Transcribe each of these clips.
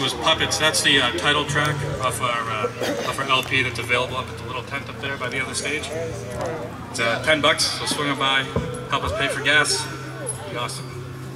was Puppets. That's the title track of our LP that's available up at the little tent up there by the other stage. It's $10, so swing on by, help us pay for gas. It'd be awesome.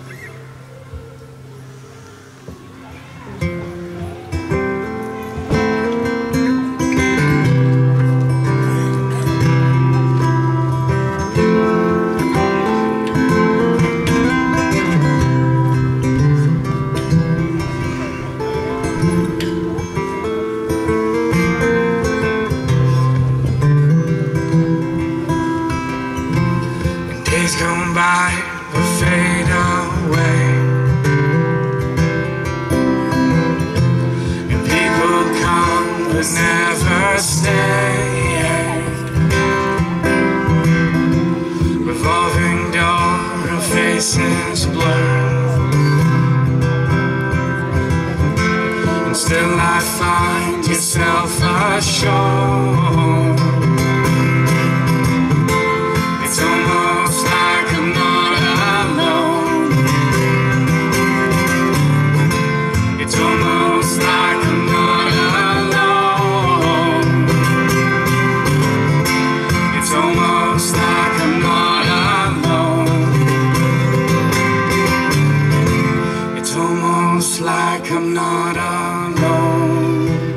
Days gone by will fade away, and people come but never stay. Revolving door of faces blur, and still I find yourself ashore. It's almost like I'm not alone. It's almost like I'm not alone. It's almost like I'm not alone. It's almost like I'm not alone.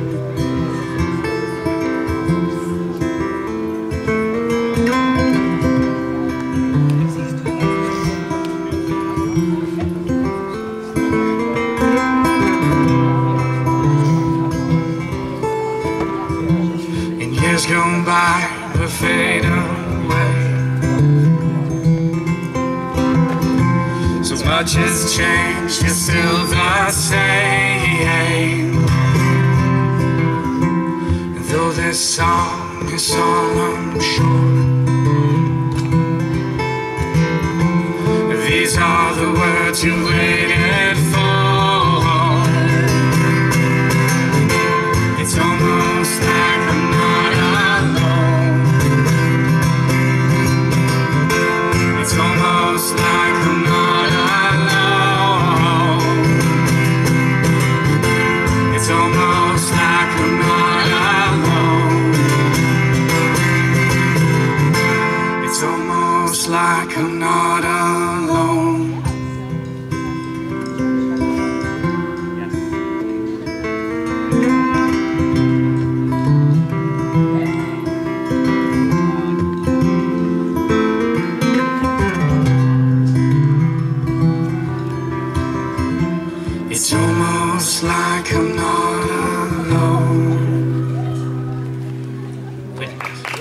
Years gone by will fade away. So much has changed, you're still the same. And though this song is all I'm sure, these are the words you waited for. It's almost like I'm not alone. It's almost like I'm not alone. It's almost like I'm not alone. It's almost like I'm not alone. It's almost like I'm not alone. Thank you.